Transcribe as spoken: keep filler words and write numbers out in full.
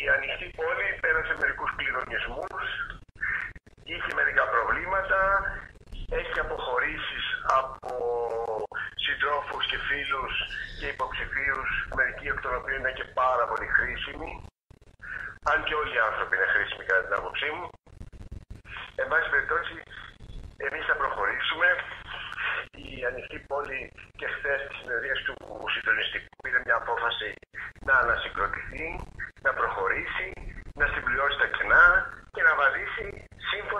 Ανοιχτή Πόλη πέρασε μερικούς κλυδωνισμούς, είχε μερικά προβλήματα, έχει αποχωρήσεις από συντρόφους και φίλους και υποψηφίους, μερικοί εκ των οποίων είναι και πάρα πολύ χρήσιμοι, αν και όλοι οι άνθρωποι είναι χρήσιμοι κατά την άποψή μου. Εν πάση περιπτώσει, εμείς θα προχωρήσουμε. Η Ανοιχτή Πόλη και χθες τη συνεδρίαση του Συντονιστικού πήρε μια απόφαση να ανασυγκροτηθεί, να προχωρήσει, να συμπληρώσει τα κενά και να βαδίσει σύμφωνα